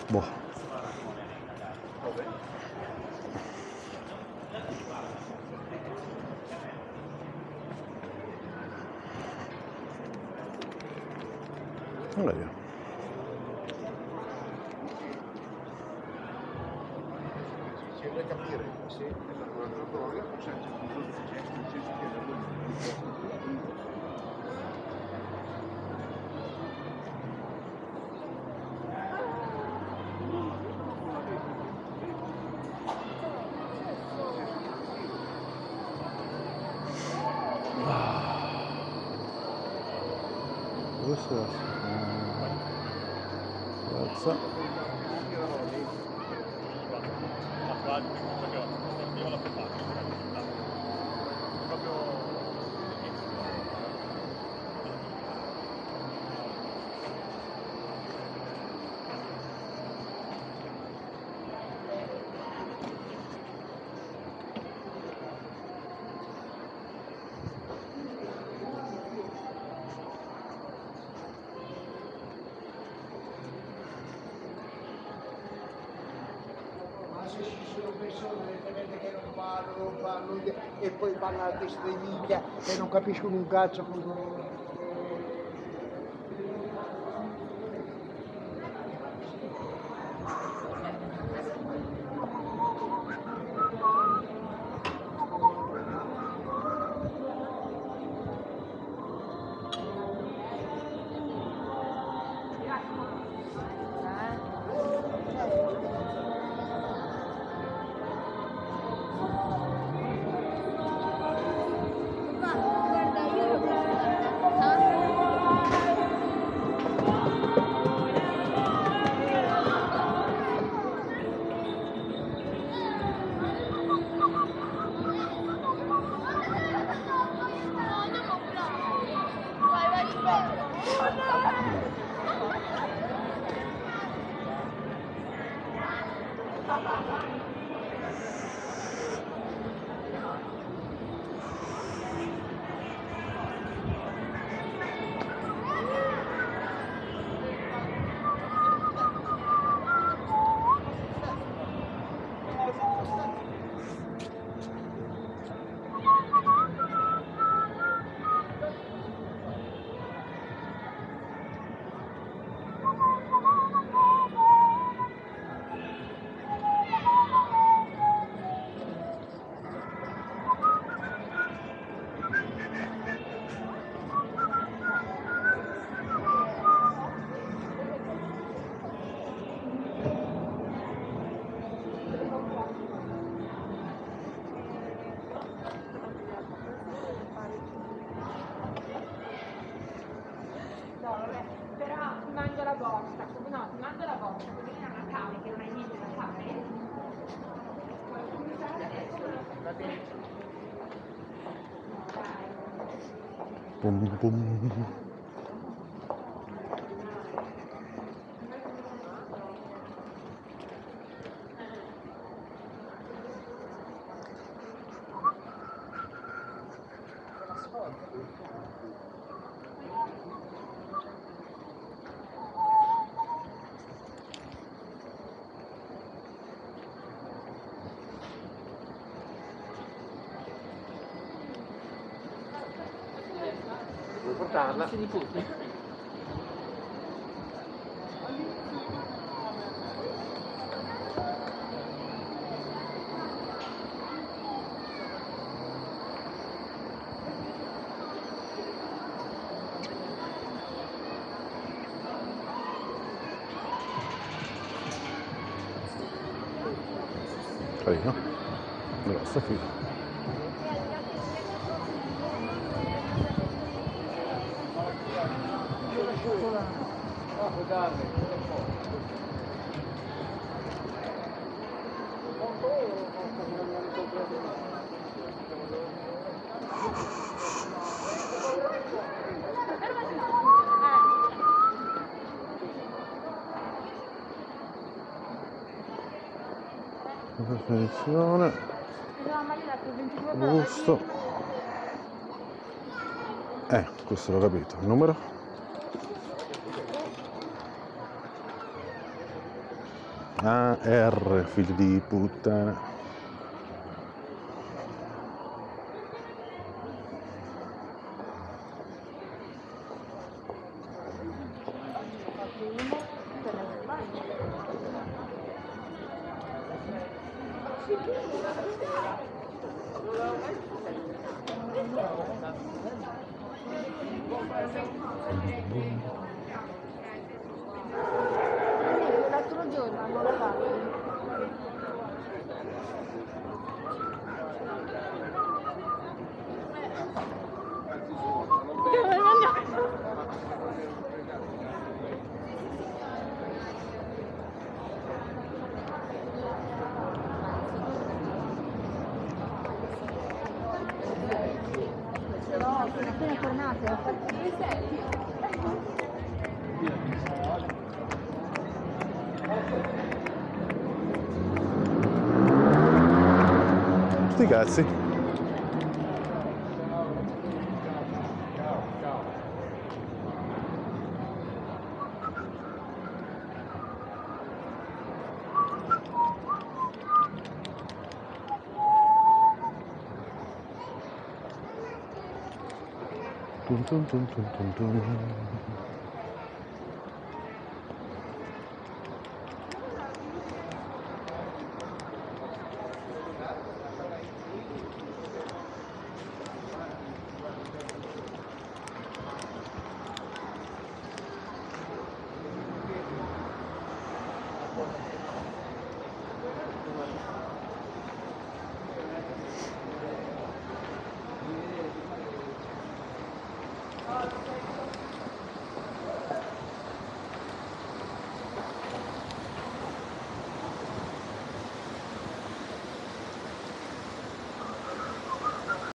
Boh. Non vediamo. Se vuoi capire se è la laboratorio, c'è nel senso che Questo è terza. se ci sono persone evidentemente che non parlano e poi parlano a testa di minchia e non capiscono un cazzo con loro. Bum bum. Vuoi portarla? Di tutti. Carino. Grossa qui. Spedizione. Busto. Questo l'ho capito. Il numero? Ah, R, figlio di puttana. L'altro giorno hanno lavato. No, sono appena tornate, ho fatto due senti. Sti cazzi. Tum tum tum tum tum tum.